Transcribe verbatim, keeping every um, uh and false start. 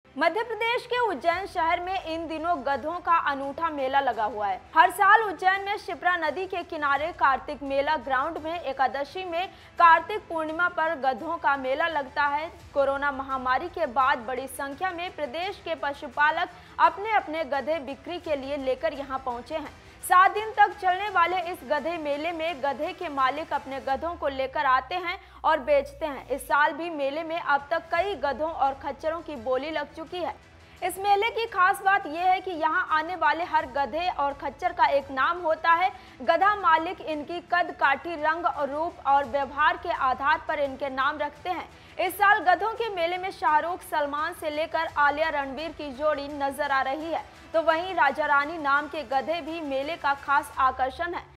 मध्य प्रदेश के उज्जैन शहर में इन दिनों गधों का अनूठा मेला लगा हुआ है। हर साल उज्जैन में शिप्रा नदी के किनारे कार्तिक मेला ग्राउंड में एकादशी में कार्तिक पूर्णिमा पर गधों का मेला लगता है। कोरोना महामारी के बाद बड़ी संख्या में प्रदेश के पशुपालक अपने अपने गधे बिक्री के लिए लेकर यहां पहुंचे हैं। सात दिन तक चलने वाले इस गधे मेले में गधे के मालिक अपने गधों को लेकर आते हैं और बेचते हैं। इस साल भी मेले में अब तक कई गधों और खच्चरों की बोली लग चुकी है। इस मेले की खास बात यह है कि यहाँ आने वाले हर गधे और खच्चर का एक नाम होता है। गधा मालिक इनकी कद काठी, रंग और रूप और व्यवहार के आधार पर इनके नाम रखते हैं। इस साल गधों के मेले में शाहरुख, सलमान से लेकर आलिया, रणबीर की जोड़ी नजर आ रही है, तो वहीं राजा रानी नाम के गधे भी मेले का खास आकर्षण है।